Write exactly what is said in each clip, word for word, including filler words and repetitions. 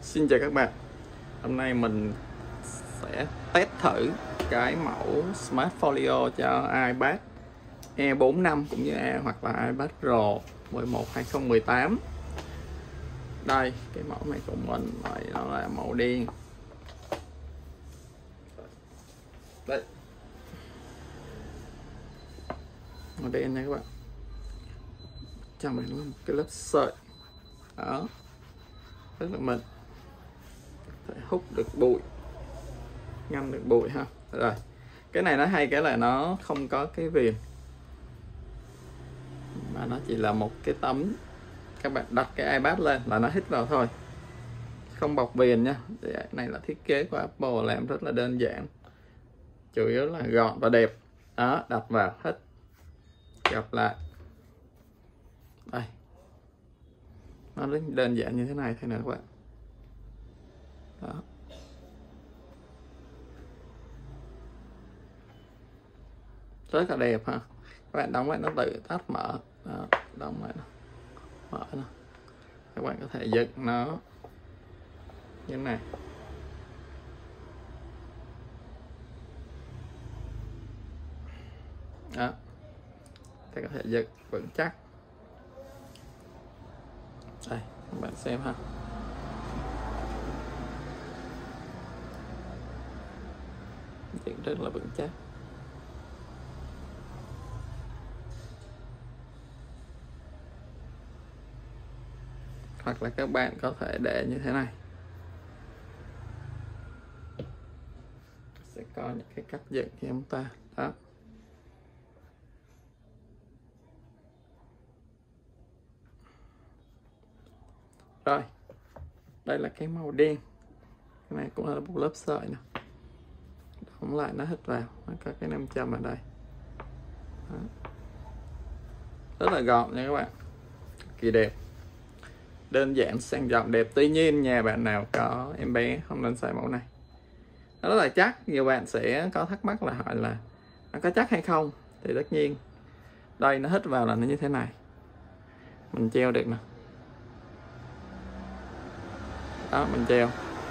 Xin chào các bạn. Hôm nay mình sẽ test thử cái mẫu Smart Folio cho iPad Air bốn năm cũng như Air hoặc là iPad Pro mười một hai không một tám. Đây, cái mẫu này của mình này nó là màu đen. Đây. Màu đen này các bạn. Trong này nó có một cái lớp sợi. Đó. Rất là mịn. Phải hút được bụi, ngăn được bụi ha. Rồi cái này nó hay cái là nó không có cái viền mà nó chỉ là một cái tấm, các bạn đặt cái iPad lên là nó hít vào thôi, không bọc viền nha. Cái này là thiết kế của Apple làm rất là đơn giản, chủ yếu là gọn và đẹp. Đó, đặt vào hết, gặp lại đây, nó rất đơn giản như thế này thôi nè các bạn. Đó. Rất là đẹp ha. Các bạn đóng lại nó tự tắt mở. Đó, đóng lại nó mở nó. Các bạn có thể giật nó như thế này. Đó, các bạn có thể giật vững chắc. Đây, các bạn xem ha. Giật rất là vững chắc. Hoặc là các bạn có thể để như thế này. Sẽ có những cái cách dựng cho chúng ta. Đó. Rồi. Đây là cái màu đen. Cái này cũng là một lớp sợi nè. Đóng lại nó hít vào. Nó có cái nam châm ở đây. Đó. Rất là gọn nha các bạn. Kỳ đẹp. Đơn giản, sang trọng, đẹp. Tuy nhiên nhà bạn nào có em bé không nên xài mẫu này. Nó rất là chắc. Nhiều bạn sẽ có thắc mắc là hỏi là nó có chắc hay không. Thì tất nhiên đây nó hít vào là nó như thế này. Mình treo được nè. Đó, mình treo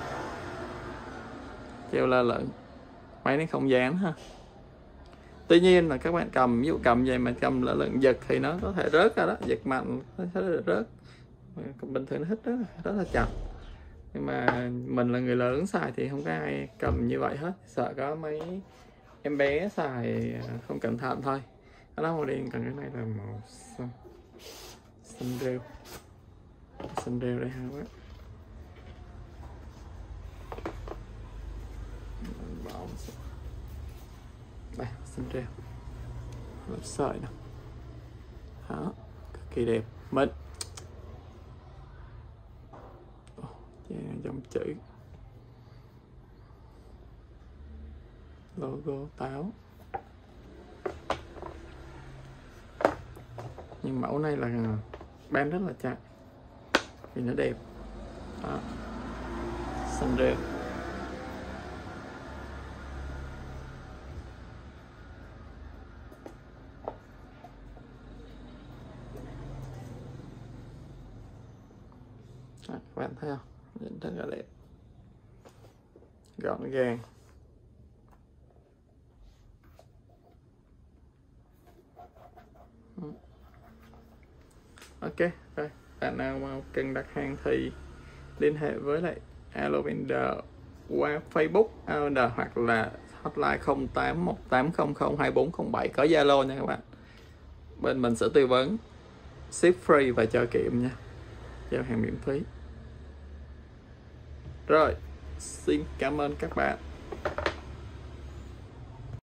Treo lơ lửng. Máy nó không dán ha. Tuy nhiên là các bạn cầm, ví dụ cầm vậy mà cầm lơ lửng giật thì nó có thể rớt ra đó. Giật mạnh nó sẽ rớt. Còn bình thường nó hít rất, rất là chặt. Nhưng mà mình là người lớn xài thì không có ai cầm như vậy hết, sợ có mấy em bé xài không cẩn thận thôi. Cái đó màu đen, còn cái này là màu xanh, xanh rêu, xanh rêu đây ha các bạn. Đây, xanh rêu, lớp sợi nè. Đó, cực kỳ đẹp, mịn. Dòng chữ logo táo. Nhưng mẫu này là bán rất là chạy vì nó đẹp. Đó. Xanh rêu. Đó, các bạn thấy không? Nhìn rất là đẹp, gọn gàng. Ok, rồi bạn nào mà cần đặt hàng thì liên hệ với lại Alovender qua Facebook Alovender hoặc là hotline không tám một tám không không hai bốn không bảy, có Zalo nha các bạn. Bên mình sẽ tư vấn, ship free và cho kiểm nha, giao hàng miễn phí. Rồi, xin cảm ơn các bạn.